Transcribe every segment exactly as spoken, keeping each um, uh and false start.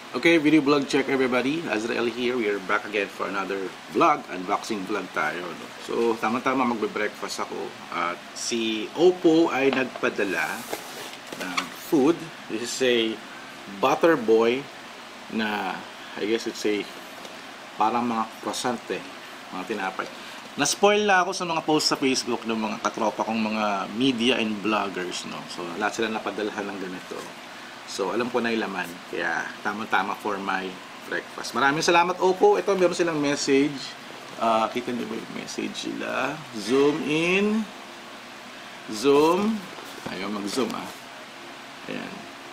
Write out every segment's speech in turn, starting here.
Okay, video vlog check everybody. Azrael here. We are back again for another vlog. Unboxing vlog tayo. No? So, tama-tama magbe-breakfast ako. At si Oppo ay nagpadala ng food. This is a Butter Boy na, I guess it's a parang mga croissant eh. Mga tinapay. Na-spoil na ako sa mga post sa Facebook ng mga katropa kong mga media and vloggers. No? So, lahat sila napadalahan ng ganito. So, alam ko na yung laman. Kaya, tama-tama for my breakfast. Maraming salamat, Oppo. Ito, meron silang message. Uh, kita niyo ba yung message sila? Zoom in. Zoom. Ayaw mag-zoom, ah. Ayan.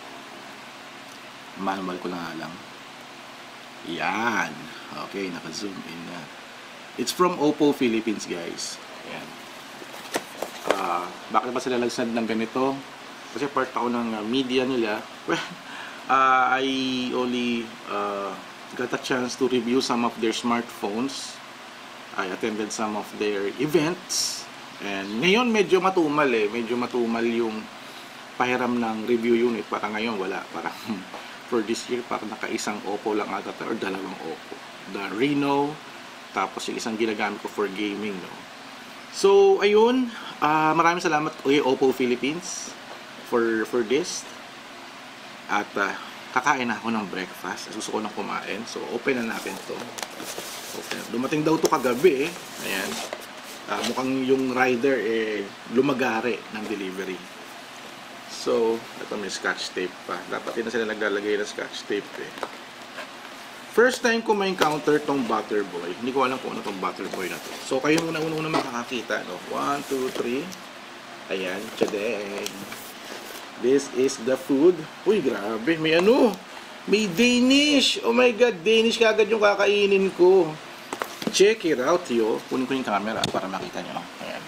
Manual ko na lang. Yan. Okay, naka-zoom in na. It's from Oppo Philippines, guys. Ayan. Uh, bakit ba sila nagsend ng ganito? Kasi part ako ng uh, media nila. Well, uh, I only uh, got a chance to review some of their smartphones. I attended some of their events. And ngayon medyo matumal eh. Medyo matumal yung pahiram ng review unit. Parang ngayon wala. Parang for this year parang naka-isang Oppo lang ata or dalawang Oppo. The Reno. Tapos yung isang ginagamit ko for gaming. No? So, ayun. Uh, maraming salamat kay Oppo Philippines for for this. At uh, kakain na ako ng breakfast. Gusto ko na kumain. So open na natin to. Open. Dumating daw to kagabi eh. Ayan. Uh, mukhang yung rider eh lumagari ng delivery. So ito may scotch tape pa. Dapat din na sila naglalagay ng scotch tape eh. First time ko ma-encounter tong Butter Boy. Hindi ko alam kung ano tong Butter Boy na to. So kayo muna una-una makakakita. No? one, two, three. Ayan. Tadeng. This is the food. Uy, grabe. May ano? May Danish. Oh my God. Danish kagad yung kakainin ko. Check it out, yo. Kunin ko yung camera para makita nyo. Ayan.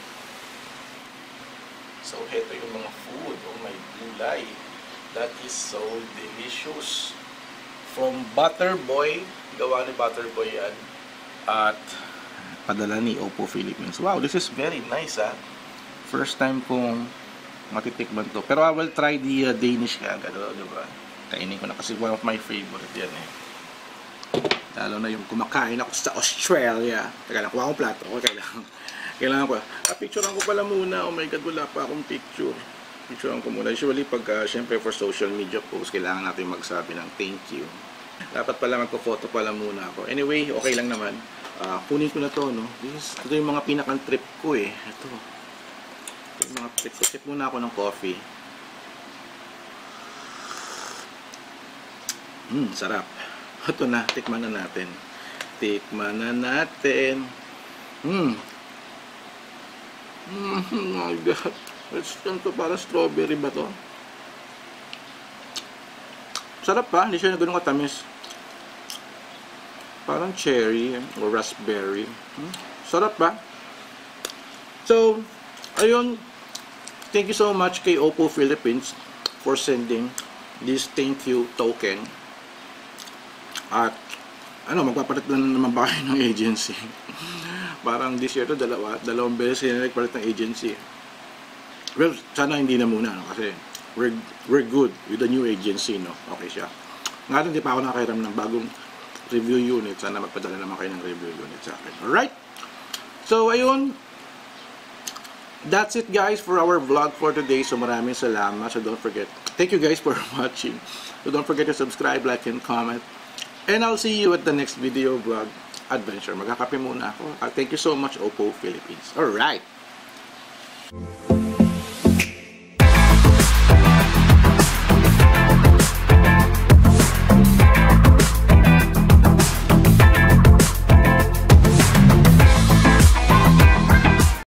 So, heto yung mga food. Oh my gulay. That is so delicious. From Butter Boy. Gawa ni Butter Boy yan. At padala ni Oppo Philippines. Wow, this is very nice, ah. First time kong matitikman to. Pero I will try the uh, Danish kagad, diba? Kainin ko na kasi one of my favorite yan eh. Lalo na yung kumakain ako sa Australia. Teka lang, kuha akong plato. Okay, kailangan. Kailangan ko. Ah, picturean ko pala muna. Oh my God, wala pa akong picture. Picturean ko muna. Usually, pag, uh, syempre for social media posts, kailangan natin magsabi ng thank you. Dapat pala magpo-photo pala muna ako. Anyway, okay lang naman. Uh, kunin ko na to, no? This, ito yung mga pinakang trip ko eh. Ito. Yung mga trip muna ako ng coffee. Hmm, sarap. Ito na, tikman na natin. Tikman na natin. Hmm. Hmm, oh my God. It's to para strawberry ba to? Sarap pa, hindi siya na ganun katamis. Parang cherry or raspberry. Hmm, sarap pa. So, ayun. Thank you so much kay Oppo Philippines for sending this thank you token. At ano, magpapalit na naman ba kayo ng agency? Parang this year to dalawa, dalawang beses sila nagpalit ng agency. Well, sana hindi na muna, no? Kasi we're, we're good with the new agency, no? Okay siya. Nga hindi pa ako nakairam ng bagong review unit. Sana magpadala naman kayo ng review unit sa akin. Alright? So, ayun. That's it, guys, for our vlog for today. So maraming salamat. So don't forget. Thank you guys for watching. So don't forget to subscribe, like, and comment. And I'll see you at the next video vlog adventure. Magkakape muna ako. Uh, thank you so much, Oppo Philippines. Alright.